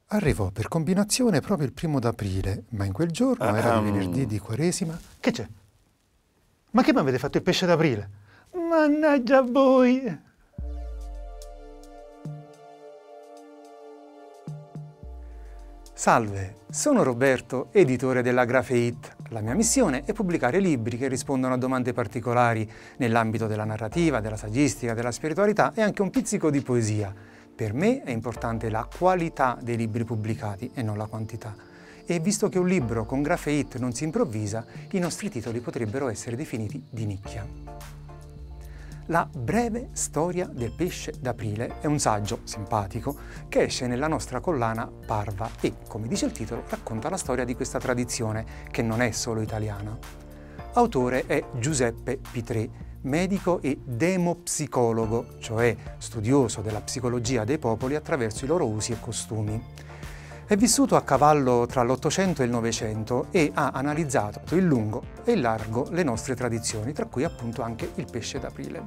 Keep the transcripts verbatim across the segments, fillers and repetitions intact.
Arrivò per combinazione proprio il primo d'aprile, ma in quel giorno era il venerdì di Quaresima. Che c'è? Ma che mi avete fatto il pesce d'aprile? Mannaggia voi! Salve, sono Roberto, editore della Graphe-It. La mia missione è pubblicare libri che rispondono a domande particolari nell'ambito della narrativa, della saggistica, della spiritualità e anche un pizzico di poesia. Per me è importante la qualità dei libri pubblicati e non la quantità. E visto che un libro con Graphe-It non si improvvisa, i nostri titoli potrebbero essere definiti di nicchia. La breve storia del pesce d'aprile è un saggio simpatico che esce nella nostra collana Parva e, come dice il titolo, racconta la storia di questa tradizione che non è solo italiana. Autore è Giuseppe Pitrè, medico e demopsicologo, cioè studioso della psicologia dei popoli attraverso i loro usi e costumi. È vissuto a cavallo tra l'Ottocento e il Novecento e ha analizzato in lungo e in largo le nostre tradizioni, tra cui appunto anche il pesce d'aprile.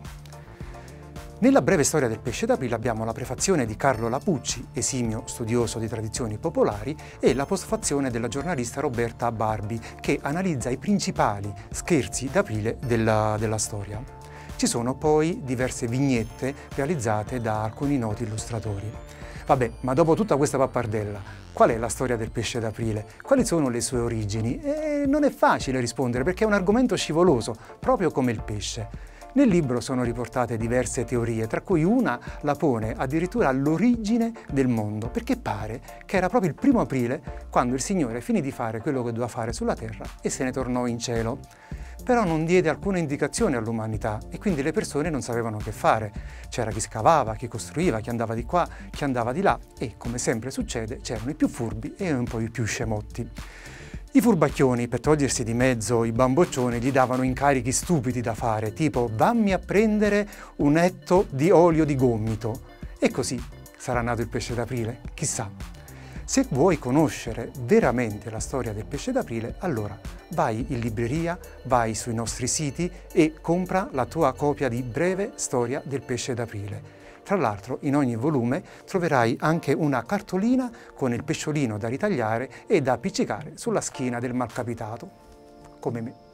Nella breve storia del pesce d'aprile abbiamo la prefazione di Carlo Lapucci, esimio studioso di tradizioni popolari, e la postfazione della giornalista Roberta Barbi, che analizza i principali scherzi d'aprile della, della storia. Ci sono poi diverse vignette realizzate da alcuni noti illustratori. Vabbè, ma dopo tutta questa pappardella, qual è la storia del pesce d'aprile? Quali sono le sue origini? E non è facile rispondere perché è un argomento scivoloso, proprio come il pesce. Nel libro sono riportate diverse teorie, tra cui una la pone addirittura all'origine del mondo, perché pare che era proprio il primo aprile quando il Signore finì di fare quello che doveva fare sulla terra e se ne tornò in cielo. Però non diede alcuna indicazione all'umanità e quindi le persone non sapevano che fare. C'era chi scavava, chi costruiva, chi andava di qua, chi andava di là e, come sempre succede, c'erano i più furbi e un po' i più scemotti. I furbacchioni, per togliersi di mezzo i bamboccioni, gli davano incarichi stupidi da fare, tipo «vammi a prendere un etto di olio di gomito». E così sarà nato il pesce d'aprile, chissà. Se vuoi conoscere veramente la storia del pesce d'aprile, allora vai in libreria, vai sui nostri siti e compra la tua copia di Breve Storia del pesce d'aprile. Tra l'altro, in ogni volume troverai anche una cartolina con il pesciolino da ritagliare e da appiccicare sulla schiena del malcapitato, come me.